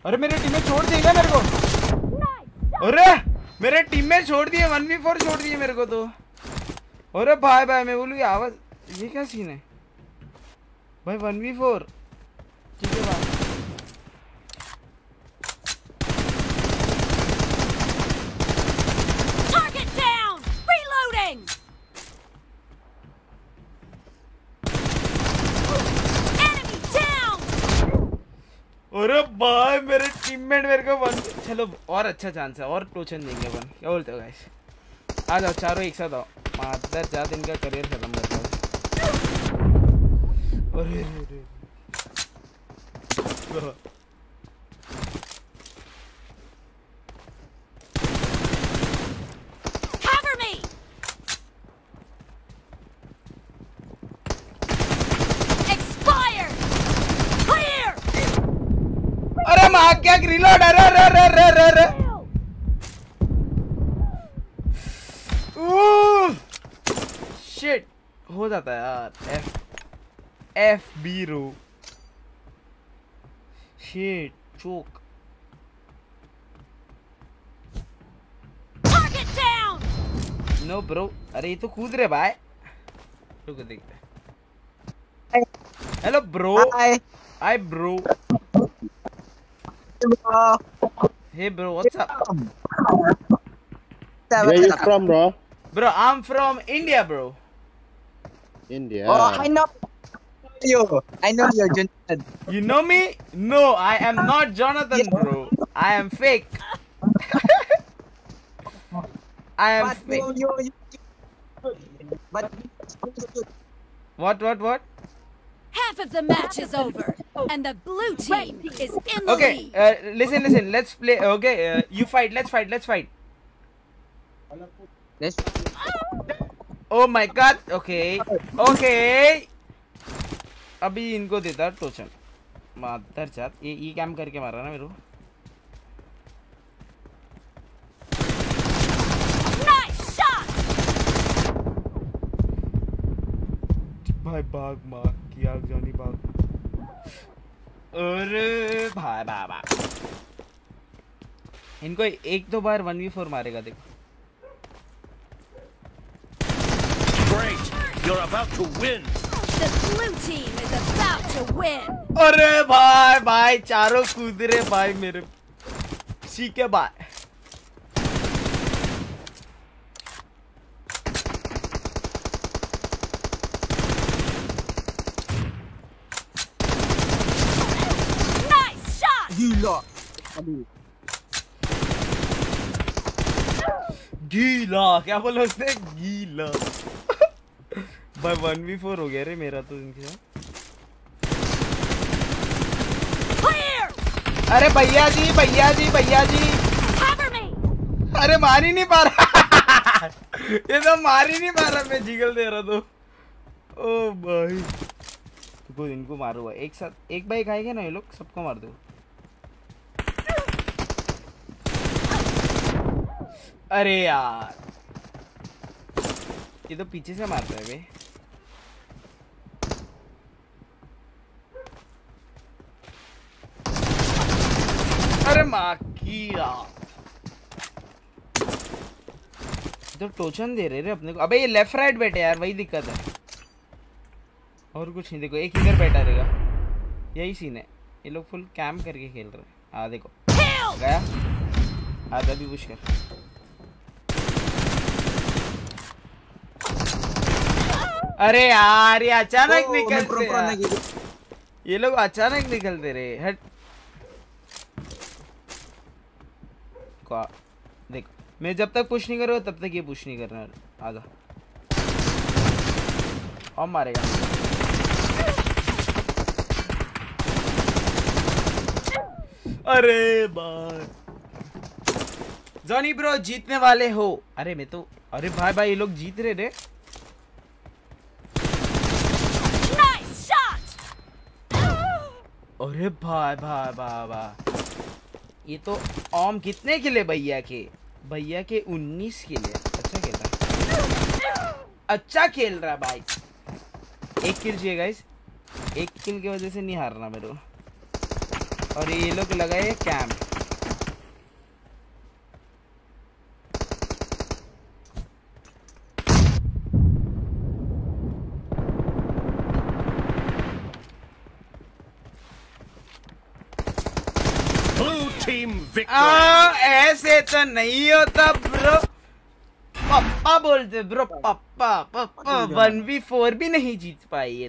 अरे मेरे टीममेट छोड़ दिए क्या मेरे को? अरे मेरे टीममेट छोड़ दिए, 1v4 छोड़ दिए मेरे को तो। अरे भाई भाई मैं बोलूँ ये आवाज, ये क्या सीन है भाई? 1v4 ठीक है भाई। Target down. Reloading. Enemy down. अरे भाई मेरे टीममेट मेरे को वन, चलो और अच्छा चांस है और टोचन देंगे अपन। क्या बोलते हो गाइस? आ जाओ चारों एक साथ आओ। मादर जात इनका करियर खत्म करता है। अरे Cover me. Expired. Clear. अरे माँ क्या रिलोड? अरे अरे अरे अरे अरे अरे शिट हो जाता है यार। एफ बी रो shit choke. Target down. No bro, अरे ये तो कूद रहे भाई। रुको देखते हैं। Hello bro. Hi bro. Hey bro what's up? Where you from, bro? Bro, I'm from India, bro. India. Oh, I know you. I know you, Jonathan. You know me? No, I am not Jonathan, bro. I am fake. I am But fake. you. But What? Half of the match is over, and the blue team is in the Okay, lead. listen. Let's play. Okay, you fight. Let's fight. let's Oh my God. Okay. अभी इनको देता टोचन। मादर जात ये cam करके मारा ना मेरे को। Nice shot. भाई भाग मार किया जॉनी भाग। अरे भाई इनको एक दो बार 1v4 मारेगा देखो। Great! You're about to win! The blue team is about to win. अरे भाई चारों कूद रहे भाई मेरे। ठीक है भाई। Nice shot. you lot. गीला क्या बोला उसने? गीला भाई 1v4 हो गया रे मेरा तो इनके साथ। Clear. अरे भैया जी। Cover me. अरे मार ही नहीं पा रहा। ये तो मार ही नहीं पा रहा, मैं जिगल दे रहा तो। ओ भाई तो इनको मारूंगा एक साथ। एक बाइक आएगा ना ये लोग सबको मार दो। अरे यार ये तो पीछे से मारता है बे। अरे माँ की तो टोचन दे रहे अपने को। अबे ये लेफ्ट राइट बैठे यार, वही दिक्कत है और कुछ नहीं। देखो एक इधर बैठा रहेगा, यही सीन है। ये लोग फुल कैंप करके खेल रहे हैं। हाँ देखो गया आधा भी पुश कर। अरे यार ये अचानक निकलते यार। ये लोग अचानक निकलते रहे। हट देखो मैं जब तक पुश नहीं करूँगा तब तक ये पुश नहीं करना। आजा और मारेगा। अरे भाई जॉनी ब्रो जीतने वाले हो। अरे मैं तो अरे भाई ये लोग जीत रहे रे। अरे भाई ये तो ऑम कितने किले भैया के 19 किले। अच्छा खेल रहा, अच्छा खेल रहा भाई। एक किल चाहिए गाइस, एक किल की वजह से नहीं हारना मेरे को। और ये लोग लगाए कैंप। Blue team victory. ऐसे तो नहीं होता ब्रो। पापा बोलते ब्रो, पापा पापा 1v4 भी नहीं जीत पाई है।